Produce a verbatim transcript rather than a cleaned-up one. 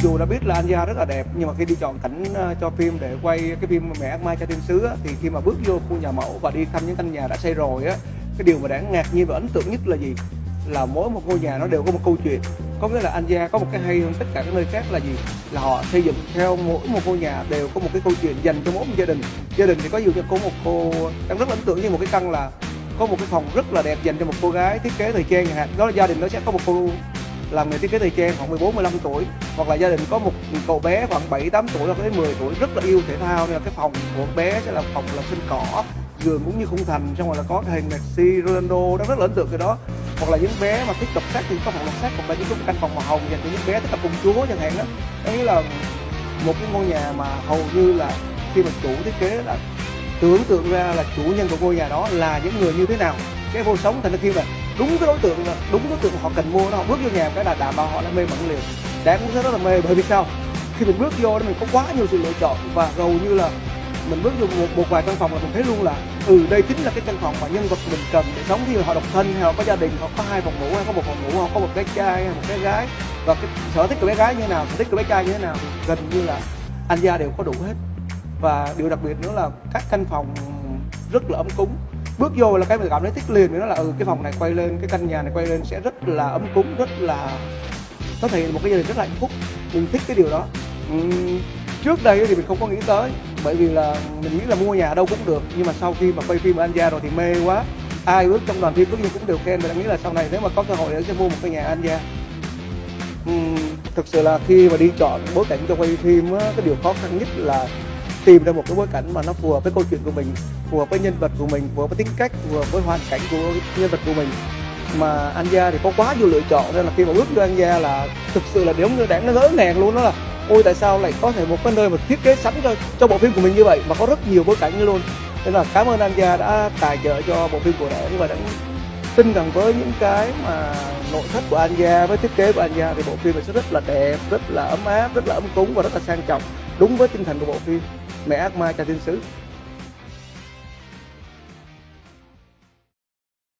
dù đã biết là Anya rất là đẹp, nhưng mà khi đi chọn cảnh uh, cho phim để quay cái phim Mẹ Ác Ma Cha Thiên Sứ á, thì khi mà bước vô khu nhà mẫu và đi thăm những căn nhà đã xây rồi á, cái điều mà đáng ngạc nhiên và ấn tượng nhất là gì? Là mỗi một ngôi nhà nó đều có một câu chuyện. Có nghĩa là Anya có một cái hay hơn tất cả các nơi khác là gì? Là họ xây dựng theo mỗi một ngôi nhà đều có một cái câu chuyện dành cho mỗi một gia đình. Gia đình thì có dụ như có một cô đang rất ấn tượng như một cái căn là có một cái phòng rất là đẹp dành cho một cô gái thiết kế thời trang chẳng hạn. Đó là gia đình nó sẽ có một cô làm nghề thiết kế thời trang khoảng mười bốn mười lăm tuổi, hoặc là gia đình có một cậu bé khoảng bảy tám tuổi hoặc đến mười tuổi rất là yêu thể thao, nên là cái phòng của bé sẽ là phòng là sân cỏ, giường cũng như khung thành, xong rồi là có cái hình Messi, Ronaldo, nó rất là ấn tượng cái đó. Hoặc là những bé mà thích đọc sách thì có phòng đọc sách, hoặc là những cái căn phòng màu hồng dành cho những bé thích là công chúa chẳng hạn đó. Đó nghĩa là một cái ngôi nhà mà hầu như là khi mà chủ thiết kế đã tưởng tượng ra là chủ nhân của ngôi nhà đó là những người như thế nào, cái vô sống, thành ra khi mà đúng cái đối tượng đúng đối tượng họ cần mua đó, họ bước vô nhà cái là đảm bảo họ đã mê mẩn liền. Đáng cũng rất là mê, bởi vì sao? Khi mình bước vô đó mình có quá nhiều sự lựa chọn, và hầu như là mình bước vô một, một vài căn phòng là mình thấy luôn là ừ đây chính là cái căn phòng mà nhân vật mình cần để sống, khi mà họ độc thân hay họ có gia đình, họ có hai phòng ngủ hay có một phòng ngủ, họ có một bé trai hay một bé gái, và cái sở thích của bé gái như thế nào, sở thích của bé trai như thế nào thì gần như là Anya đều có đủ hết. Và điều đặc biệt nữa là các căn phòng rất là ấm cúng. Bước vô là cái mình cảm thấy thích liền, với nó là ừ cái phòng này quay lên, cái căn nhà này quay lên sẽ rất là ấm cúng, rất là có thể một cái gia đình rất là hạnh phúc. Mình thích cái điều đó. Uhm, trước đây thì mình không có nghĩ tới, bởi vì là mình nghĩ là mua nhà đâu cũng được, nhưng mà sau khi mà quay phim ở Anya rồi thì mê quá. Ai bước trong đoàn phim bước vô cũng đều khen, mình đã nghĩ là sau này nếu mà có cơ hội để sẽ mua một cái nhà Anya. Uhm, thực sự là khi mà đi chọn bối cảnh cho quay phim á, cái điều khó khăn nhất là tìm ra một cái bối cảnh mà nó phù hợp với câu chuyện của mình, phù hợp với nhân vật của mình, phù hợp với tính cách, phù hợp với hoàn cảnh của nhân vật của mình. Mà Anya thì có quá nhiều lựa chọn, nên là khi mà bước vô Anya là thực sự là giống như đáng nó ngỡ ngàng luôn. Đó là ôi tại sao lại có thể một cái nơi mà thiết kế sẵn cho cho bộ phim của mình như vậy mà có rất nhiều bối cảnh như luôn. Nên là cảm ơn Anya đã tài trợ cho bộ phim của Đảng, và đã tin rằng với những cái mà nội thất của Anya, với thiết kế của Anya thì bộ phim này sẽ rất là đẹp, rất là ấm áp, rất là ấm cúng và rất là sang trọng, đúng với tinh thần của bộ phim Mẹ Ác Ma Cha Thiên Sứ.